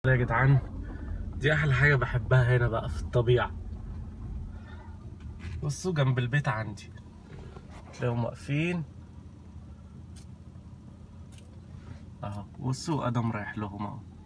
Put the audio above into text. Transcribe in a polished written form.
يا جدعان، دي احلى حاجه بحبها هنا بقى في الطبيعه. بصوا جنب البيت عندي تلاقيهم واقفين اهو. بصوا ادم رايح لهم اهو.